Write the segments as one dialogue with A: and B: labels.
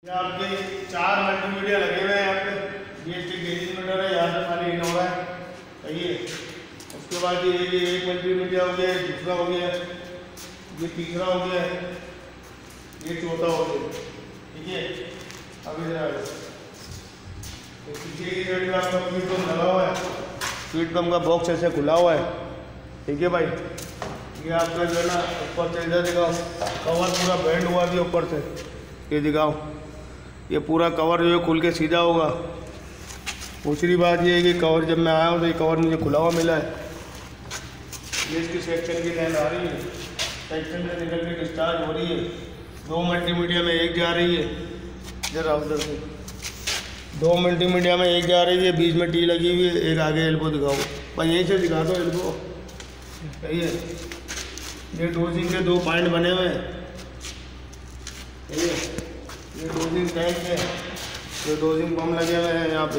A: आपके 4 मल्टीमीडिया लगे हुए हैं यहाँ पे। ये इसके गेजिंग मीटर है, यहाँ से पानी इन हो रहा है, सही है। उसके बाद ये एक मल्टीमीडिया हो गया, दूसरा हो गया, ये तीसरा हो गया, ये चौथा हो गया, ठीक है। अब इधर आ जाओ, तो पीछे की साइड में आपका फीड पंप लगा हुआ है, फीड पंप का बॉक्स ऐसे खुला हुआ है, ठीक है भाई। ये आपका जो है ना ऊपर से इधर दिखाओ, कवर पूरा बैंड हुआ भी ऊपर से, ये दिखाओ, ये पूरा कवर जो है खुल के सीधा होगा। दूसरी बात ये है कि कवर जब मैं आया हूँ तो ये कवर मुझे खुला हुआ मिला है। ये इसकी सेक्शन की लाइन आ रही है, सेक्शन से निकल के डिस्चार्ज हो रही है, 2 मल्टीमीडिया में एक जा रही है, जरा उधर से 2 मल्टीमीडिया में एक जा रही है, बीच में टी लगी हुई है, एक आगे एल्बो दिखाओ भाई, यहीं से दिखा दो एल्बो, सही है। ये डोजिंग के 2 पॉइंट बने हुए हैं, सही है। ये डोजिंग टैंक है, ये डोजिंग पंप लगे हुए हैं यहाँ पे।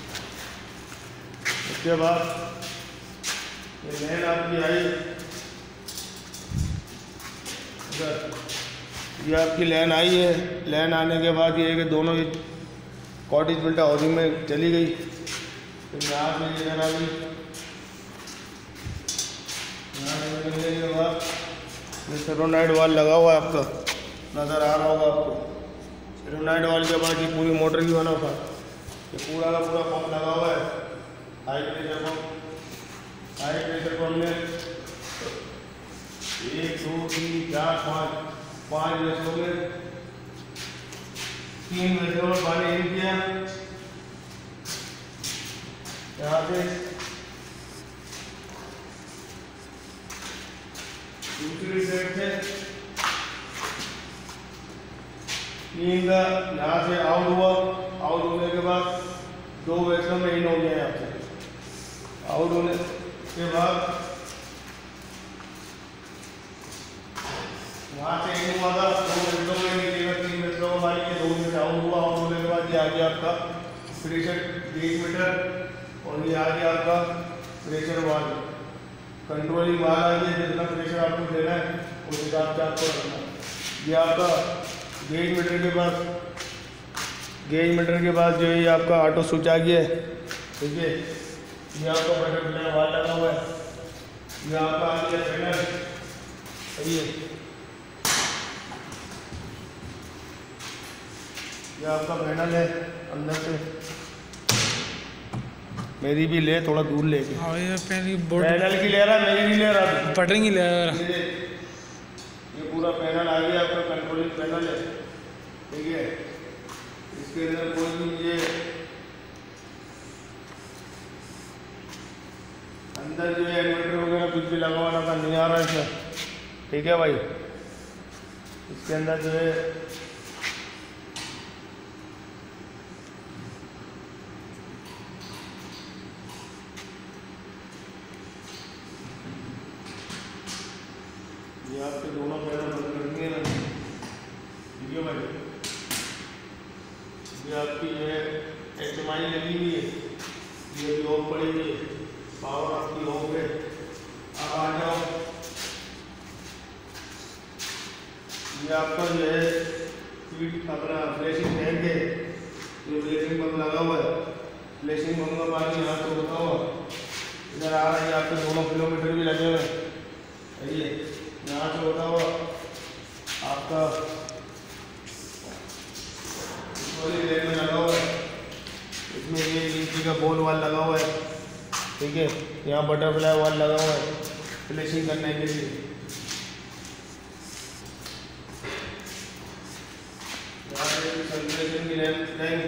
A: उसके बाद ये लाइन आपकी आई इधर, ये आपकी लाइन आई है। लाइन आने के बाद ये है कि दोनों कॉटेज फिल्टर हाउसिंग में चली गई, फिर यहाँ से ये आ गई, यहाँ से निकलने के बाद ये सेरोनाइड वाल लगा हुआ है आपका, नज़र आ रहा होगा आपको। सेरोनाइड वाल के बाद ये पूरी मोटर की बना था, ये पूरा का पूरा पंप लगा हुआ है, high pressure pump. High pressure pump में 1 2 3 4 5 वेसलों में 3 वेसलों में पानी इन किया, यहाँ से दूसरी साइड से 3 का यहाँ से आउट हुआ, आउट होने के बाद 2 वेसलों में इन हो गया। यहाँ से आउट होने के बाद वहाँ से इन हुआ था, 2 वेसलों में निकलेगा, 3 वेसलों में पानी के 2 मिनट आउट हुआ। आउट होने के बाद ये आ गया आपका प्रेशर गेज मीटर, और ये आ गया आपका प्रेशर वाल्व, कंट्रोलिंग वाल्व आ गया, जितना प्रेशर आपको देना है उस हिसाब से आपको रखना है। ये आपका गेज मीटर के पास, गेज मीटर के बाद जो है ये आपका ऑटो स्विच आ गया है, ठीक है। ये आपका बटरफ्लाई वाल लगा हुआ है, ये आपका आ गया पैनल, सही है। ये आपका पैनल है अंदर से, मेरी भी ले, थोड़ा दूर लेके।
B: हाँ ये
A: पैनल की ले रहा है, मेरी नहीं ले रहा,
B: बटरिंग ही ले रहा।
A: ये पूरा पैनल आ गया आपका, कंट्रोलिंग पैनल है, ठीक है। इसके अंदर कोई भी ये अंदर जो है इन्वर्टर वगैरह कुछ भी लगवाना था, नहीं आ रहा है इसमें, ठीक है भाई। इसके अंदर जो है ये आपके दोनों पैनल बंद कर दिए ना, ठीक है भाई। ये आपकी जो है HMI लगी हुई है, ये भी ऑफ पड़ी हुई है, पावर आपकी ऑफ है। अब आ जाओ, ये आपका जो है फीड अपना फ्लैशिंग टैंक है, ये फ्लैशिंग पंप लगा हुआ है, फ्लैशिंग पंप का पानी यहाँ से होता हुआ इधर आ रहा है, आपके 2 किलोमीटर भी लगे हुए हैं, सही है। यहाँ से होता हुआ आपका लेन में लगा हुआ है, इसमें ये नीचे का बोल वाल लगा हुआ है, ठीक है। यहाँ बटरफ्लाई वाल लगा हुआ है फ्लैशिंग करने के लिए। यहाँ से सर्कुलेशन की लाइन,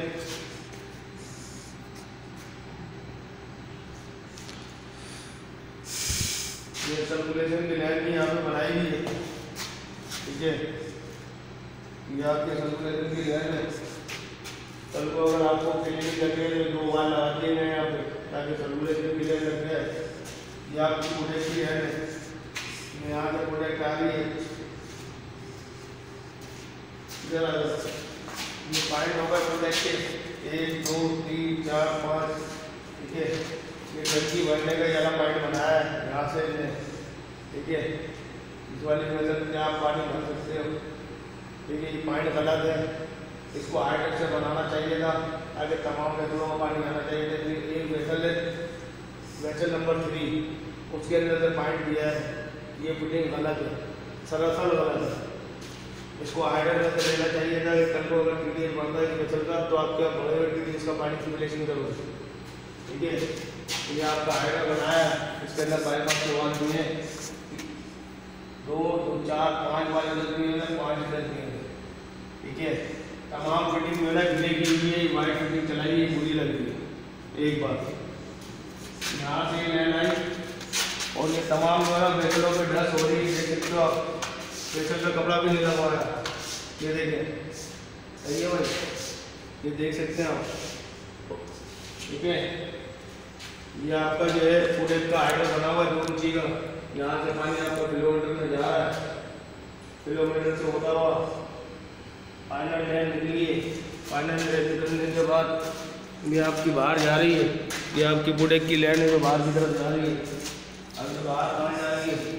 A: ये सर्कुलेशन की लाइन भी यहाँ पे बनाई गई है, ठीक है। ये आपके सर्कुलेशन की लाइन है। कल को अगर आपको क्लिनिक लगे तो 2 वाल लगा दिए गए यहाँ पे, ताकि सर्कुलेशन की लाइन लग जाए। ये आपकी प्रोडक्ट की लाइन है, यहाँ से प्रोडक्ट आ रही है, इधर आ जाओ। ये पॉइंट होगा प्रोडक्ट के 1 2 3 4 5, ठीक है। ये टंकी भरने का ज़्यादा पॉइंट बनाया है यहाँ से, ठीक है। इस वाली मेथड में आप पानी भर सकते हो, ठीक है। ये पॉइंट गलत है, इसको हाइड्रेट से बनाना चाहिए था ताकि तमाम वेसलों में पानी आना चाहिए था। एक वेसल है वेसल नंबर 3, उसके अंदर से पॉइंट दिया है, ये फिटिंग गलत है, सरासर गलत है। इसको हाइड्रेट से लेना चाहिए था कि कल को अगर टीडीएस बनता है वेसल का तो आपका बड़े बड़े टीडीएस का पानी सिमुलेशन करोगे। ठीक है, ये आपका हाइड्रेट बनाया, इसके अंदर बाईपास के वाल दिए 2 4 5 वाले दिए हैं, 5 लीटर दिए हैं। ठीक है, तमाम फिटिंग जो है गिले की हुई है, वाइट फिटिंग चलाई है, बुरी लग रही है। एक बात यहाँ से ये लाइन आई और ये तमाम जो है वेसलों पे ड्रेस हो रही है, देख सकते हो आप, वेसल का कपड़ा भी नहीं लगा हुआ है, ये देखें, सही है भाई, ये देख सकते हैं आप। ठीक है, ये आपका जो है पूरे का हाइड्रेट बना हुआ है 2 इंची का, यहाँ से पानी आपका किलोमीटर में जा रहा है, किलोमीटर से होता हुआ फाइनल लाइन निकली है। फाइनल लाइन निकलने के बाद ये आपकी बाहर जा रही है, ये आपकी बुडेक की लैंड में बाहर की तरफ जा रही है। अगर बाहर कहाँ जा रही है,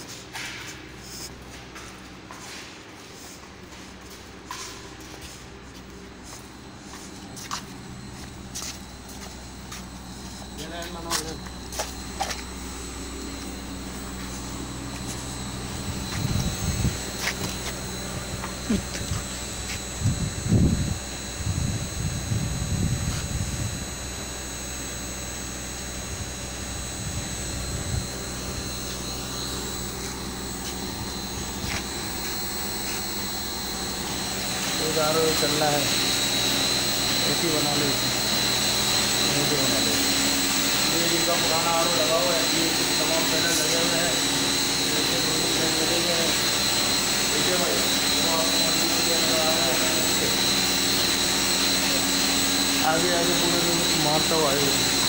A: चलना है ऐसी बना लो, ऐसे बना लो। ये जिनका पुराना आर लगा हुआ है, ये तमाम पैनल लगे हुए हैं, ऐसे लगेंगे। देखिए भाई, वो आपको मंडी के अंदर आगे आगे पूरे दिन मारता हुआ आएगा।